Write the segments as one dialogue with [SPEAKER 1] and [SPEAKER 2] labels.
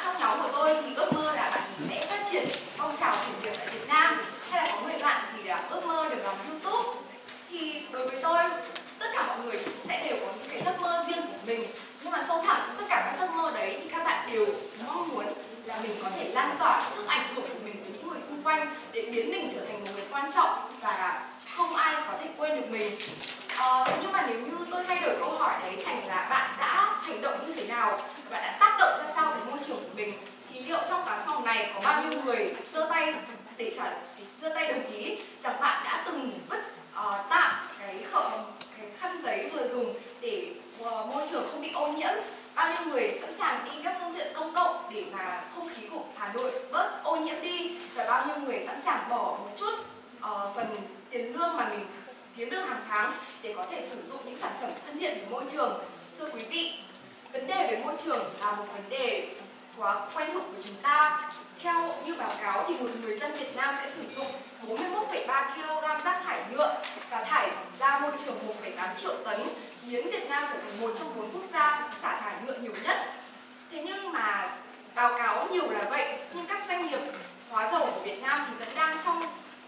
[SPEAKER 1] trong nhóm của tôi thì ước mơ là bạn sẽ phát triển phong trào khởi nghiệp tại Việt Nam, hay là có người bạn thì ước mơ được làm YouTube. Thì đối với tôi, tất cả mọi người sẽ đều có những cái giấc mơ riêng của mình, nhưng mà sâu thẳm trong tất cả các giấc mơ đấy thì các bạn đều mong muốn là mình có thể lan tỏa sức ảnh hưởng của mình với những người xung quanh để biến mình trở thành một người quan trọng và không ai có thể quên được mình. Nhưng mà nếu như tôi thay đổi câu hỏi đấy thành là bạn đã hành động như thế nào, bạn đã tác động ra sao với môi trường của mình, thì liệu trong cái phòng này có bao nhiêu người giơ tay đồng ý rằng bạn đã từng vứt tạm cái khăn giấy vừa dùng để môi trường không bị ô nhiễm? Bao nhiêu người sẵn sàng đi các phương tiện công cộng để mà không khí của Hà Nội bớt ô nhiễm đi? Và bao nhiêu người sẵn sàng bỏ một chút phần tiền lương mà mình kiếm được hàng tháng để có thể sử dụng những sản phẩm thân thiện với môi trường? Thưa quý vị, vấn đề về môi trường là một vấn đề quá quen thuộc của chúng ta. Theo như báo cáo thì một người dân Việt Nam sẽ sử dụng 41,3 kg rác thải nhựa và thải ra môi trường 1,8 triệu tấn, biến Việt Nam trở thành một trong 4 quốc gia xả thải nhựa nhiều nhất. Thế nhưng mà báo cáo nhiều là vậy, nhưng các doanh nghiệp hóa dầu của Việt Nam thì vẫn đang trong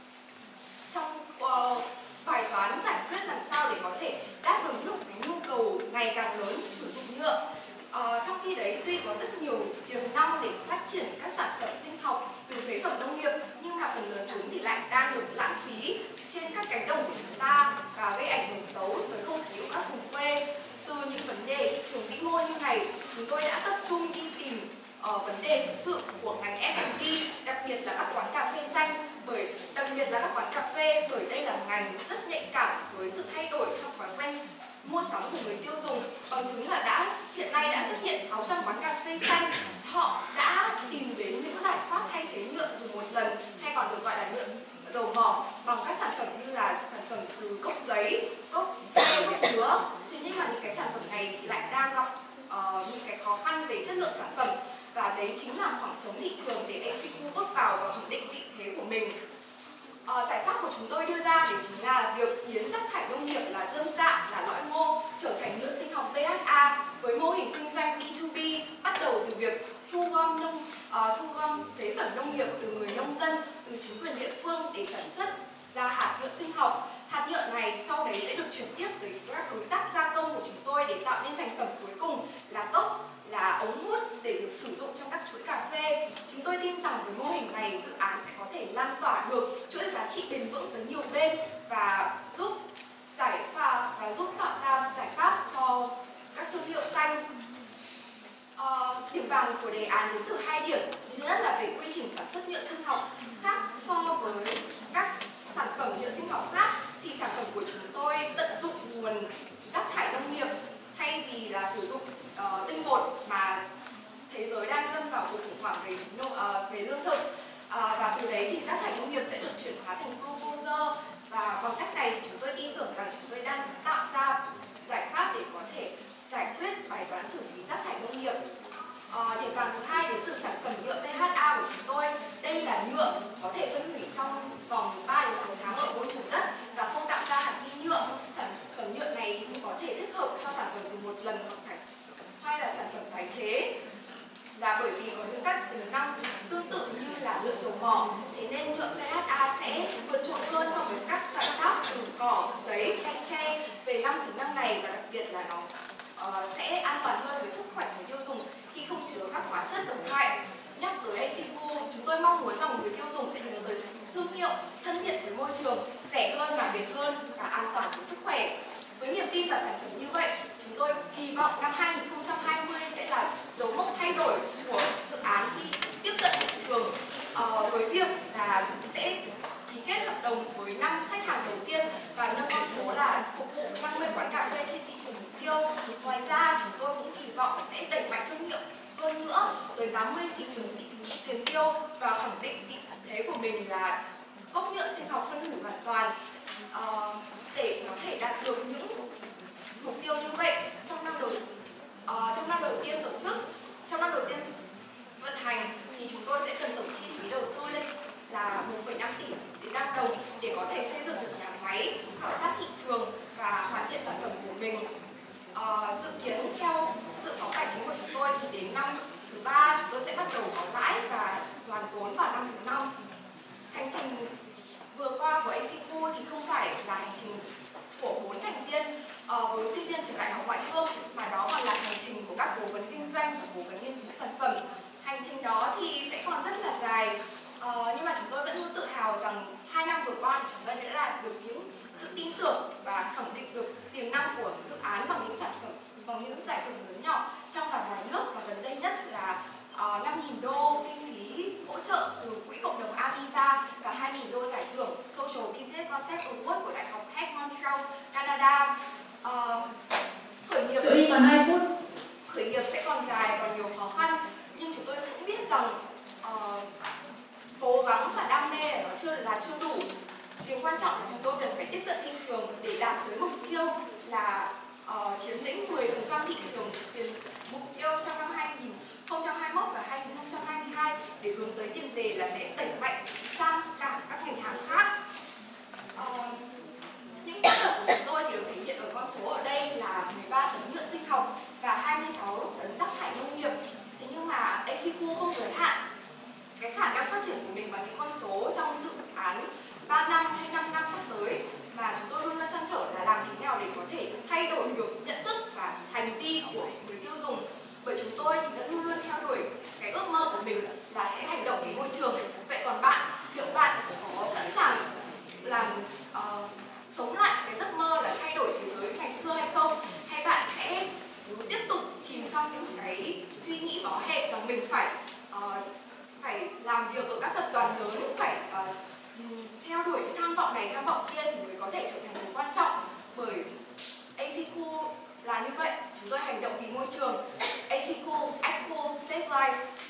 [SPEAKER 1] bài toán giải quyết làm sao để có thể đáp ứng được cái nhu cầu ngày càng lớn sử dụng nhựa. Trong khi đấy tuy có rất nhiều tiềm năng để phát triển các sản phẩm sinh học từ phế phẩm nông nghiệp, nhưng mà phần lớn chúng thì lại đang được lãng phí trên các cánh đồng của chúng ta và gây ảnh hưởng xấu tới không khí của các vùng quê. Từ những vấn đề thị trường vĩ mô như này, chúng tôi đã tập trung đi tìm vấn đề thực sự của ngành F&B, đặc biệt là các quán cà phê xanh, bởi đây là ngành rất nhạy cảm với sự thay đổi trong thói quen mua sắm của người tiêu dùng. Bằng chứng là hiện nay đã xuất hiện 600 quán cà phê xanh. Họ đã tìm đến những giải pháp thay thế nhựa dùng một lần, hay còn được gọi là nhựa dầu mỏ, bằng các sản phẩm như là sản phẩm từ cốc giấy, cốc tre, cốc dứa. Thế nhưng mà những cái sản phẩm này thì lại đang gặp những cái khó khăn về chất lượng sản phẩm, và đấy chính là khoảng trống thị trường để ACQ bước vào và khẳng định vị thế của mình. Giải pháp của chúng tôi đưa ra đấy chính là việc biến rác thải nông nghiệp là rơm rạ, là lõi ngô trở thành nhựa sinh học PHA, với mô hình kinh doanh B2B bắt đầu từ việc thu gom phế phẩm nông nghiệp từ người nông dân, từ chính quyền địa phương để sản xuất ra hạt nhựa sinh học. Hạt nhựa này sau đấy sẽ được chuyển tiếp tới các đối tác gia công của chúng tôi để tạo nên thành phẩm cuối cùng là cốc, là ống hút để được sử dụng trong các chuỗi cà phê. Chúng tôi tin rằng với mô hình này, dự án sẽ có thể lan tỏa được chuỗi giá trị bền vững tới nhiều bên và giúp tạo ra giải pháp cho các thương hiệu xanh. Điểm vàng của đề án đến từ 2 điểm. Thứ nhất là về quy trình sản xuất nhựa sinh học. Khác so với các sản phẩm nhựa sinh học khác thì sản phẩm của chúng tôi tận dụng nguồn rác thải nông nghiệp thay vì là sử dụng tinh bột mà thế giới đang lâm vào cuộc khủng hoảng về lương thực. Và từ đấy thì rác thải nông nghiệp sẽ được chuyển hóa thành glucose, và bằng cách này chúng tôi tin tưởng rằng chúng tôi đang tạo ra giải pháp để có thể giải quyết bài toán xử lý rác thải nông nghiệp. Điểm vàng thứ 2 đến từ sản phẩm nhựa PHA của chúng tôi. Đây là nhựa có thể phân hủy trong vòng 3 đến 6 tháng ở môi trường đất và không tạo ra hạt vi nhựa. Sản phẩm nhựa này thì cũng có thể thích hợp cho sản phẩm dùng một lần hay là sản phẩm tái chế. Và bởi vì có những các tính năng tương tự như là nhựa dầu mỏ, thế nên nhựa PHA sẽ vượt trội hơn so với các giải pháp từ cỏ, giấy hay tre về 5 tính năng này, và đặc biệt là nó sẽ an toàn hơn với sức khỏe người tiêu dùng khi không chứa các hóa chất độc hại. Nhắc tới ACQ, chúng tôi mong muốn rằng người tiêu dùng sẽ nhớ tới thương hiệu thân thiện với môi trường, rẻ hơn mà bền hơn và an toàn với sức khỏe. Với niềm tin vào sản phẩm như vậy, chúng tôi kỳ vọng năm 2020 sẽ là dấu mốc thay đổi của dự án khi tiếp cận thị trường, với việc là sẽ ký kết hợp đồng với 5 khách hàng đầu tiên và nâng con số là phục vụ 50 quán cà phê trên thị trường mục tiêu. Ngoài ra, chúng tôi cũng kỳ vọng sẽ đẩy mạnh thương hiệu hơn nữa tới 80 thị trường tiền tiêu và khẳng định vị thế của mình là cốc nhựa sinh học phân hủy hoàn toàn. Để có thể đạt được những mục tiêu như vậy trong năm đầu tiên vận hành thì chúng tôi sẽ cần tổng chi phí đầu tư lên là 1,5 tỷ Việt Nam đồng để có thể xây dựng được nhà máy, khảo sát thị trường và hoàn thiện sản phẩm của mình. Dự kiến theo dự phóng tài chính của chúng tôi thì đến năm Thứ ba, chúng tôi sẽ bắt đầu có lãi và hoàn vốn vào năm thứ 5. Hành trình vừa qua của ACQ thì không phải là hành trình của 4 thành viên với sinh viên trường đại học ngoại thương, mà đó còn là hành trình của các cố vấn kinh doanh và cố vấn nghiên cứu sản phẩm. Hành trình đó thì sẽ còn rất là dài, nhưng mà chúng tôi vẫn luôn tự hào rằng 2 năm vừa qua thì chúng tôi đã đạt được những sự tin tưởng và khẳng định được tiềm năng của dự án bằng những sản phẩm, bằng những giải thưởng lớn nhỏ trong và ngoài nước, và gần đây nhất là 5.000 đô kinh phí hỗ trợ từ quỹ cộng đồng Aviva và 2.000 đô giải thưởng Social Business Concept Award của Đại học Head Montreal, Canada. Khởi nghiệp thì
[SPEAKER 2] còn 2 phút.
[SPEAKER 1] Khởi nghiệp sẽ còn dài, còn nhiều khó khăn, nhưng chúng tôi cũng biết rằng cố gắng và đam mê là chưa đủ. Điều quan trọng là chúng tôi cần phải tiếp cận thị trường để đạt tới mục tiêu là chiếm lĩnh 10% thị trường, mục tiêu trong năm 2021 và 2022 để hướng tới tiền đề là sẽ đẩy mạnh sang cả các ngành hàng khác. Những tác động của chúng tôi thì được thể hiện ở con số ở đây là 13 tấn nhựa sinh học và 26 tấn rác thải nông nghiệp. Thế nhưng mà ACQ không giới hạn cái khả năng phát triển của mình bằng những con số trong dự án 3 năm hay 5 năm sắp tới, mà chúng tôi luôn luôn trăn trở là làm thế nào để có thể thay đổi được nhận thức và hành vi của người tiêu dùng. Bởi chúng tôi thì đã luôn luôn theo đuổi cái ước mơ của mình là sẽ hành động vì môi trường. Vậy còn bạn, liệu bạn có sẵn sàng sống lại cái giấc mơ là thay đổi thế giới ngày xưa hay không? Hay bạn sẽ tiếp tục chìm trong những cái suy nghĩ bó hẹp rằng mình phải làm việc ở các tập đoàn lớn, phải theo đuổi những tham vọng này, tham vọng kia thì mới có thể trở thành người quan trọng? Bởi ACQ là như vậy, chúng tôi hành động vì môi trường. ACQ, Act Cool, Save Life.